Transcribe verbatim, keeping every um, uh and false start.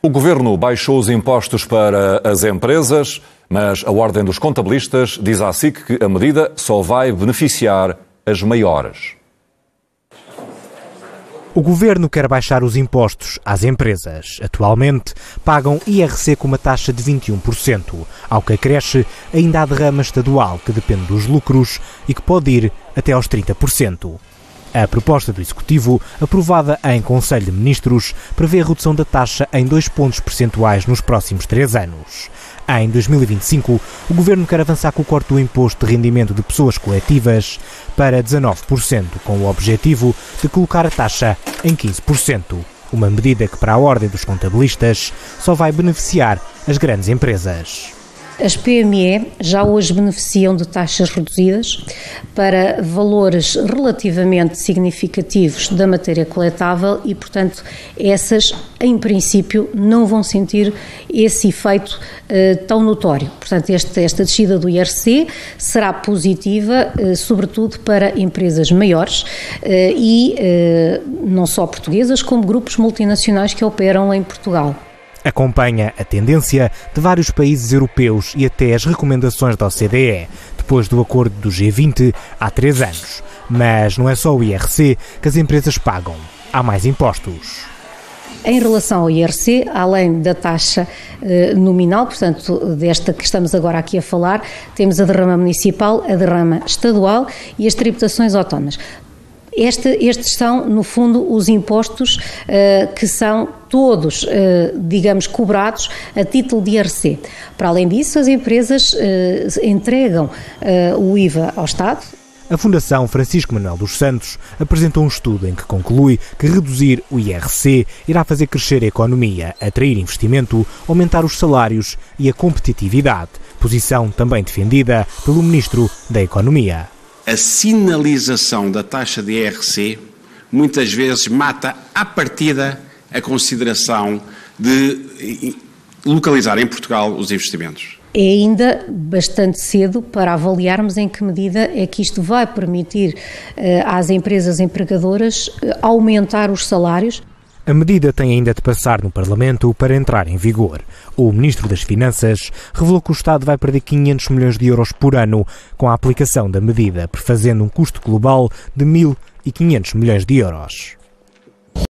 O Governo baixou os impostos para as empresas, mas a Ordem dos Contabilistas diz à S I C que a medida só vai beneficiar as maiores. O Governo quer baixar os impostos às empresas. Atualmente, pagam I R C com uma taxa de vinte e um por cento, ao que acresce ainda a derrama estadual, que depende dos lucros e que pode ir até aos trinta por cento. A proposta do Executivo, aprovada em Conselho de Ministros, prevê a redução da taxa em dois pontos percentuais nos próximos três anos. Em dois mil e vinte e cinco, o Governo quer avançar com o corte do imposto de rendimento de pessoas coletivas para dezanove por cento, com o objetivo de colocar a taxa em quinze por cento, uma medida que, para a Ordem dos Contabilistas, só vai beneficiar as grandes empresas. As P M E já hoje beneficiam de taxas reduzidas para valores relativamente significativos da matéria coletável e, portanto, essas, em princípio, não vão sentir esse efeito eh, tão notório. Portanto, esta, esta descida do I R C será positiva, eh, sobretudo para empresas maiores eh, e eh, não só portuguesas, como grupos multinacionais que operam em Portugal. Acompanha a tendência de vários países europeus e até as recomendações da O C D E, depois do acordo do G vinte há três anos. Mas não é só o I R C que as empresas pagam, há mais impostos. Em relação ao I R C, além da taxa eh, nominal, portanto, desta que estamos agora aqui a falar, temos a derrama municipal, a derrama estadual e as tributações autónomas. Este, estes são, no fundo, os impostos uh, que são todos, uh, digamos, cobrados a título de I R C. Para além disso, as empresas uh, entregam uh, o I V A ao Estado. A Fundação Francisco Manuel dos Santos apresentou um estudo em que conclui que reduzir o I R C irá fazer crescer a economia, atrair investimento, aumentar os salários e a competitividade, posição também defendida pelo Ministro da Economia. A sinalização da taxa de I R C muitas vezes mata à partida a consideração de localizar em Portugal os investimentos. É ainda bastante cedo para avaliarmos em que medida é que isto vai permitir uh, às empresas empregadoras uh, aumentar os salários. A medida tem ainda de passar no Parlamento para entrar em vigor. O Ministro das Finanças revelou que o Estado vai perder quinhentos milhões de euros por ano com a aplicação da medida, prefazendo um custo global de mil e quinhentos milhões de euros.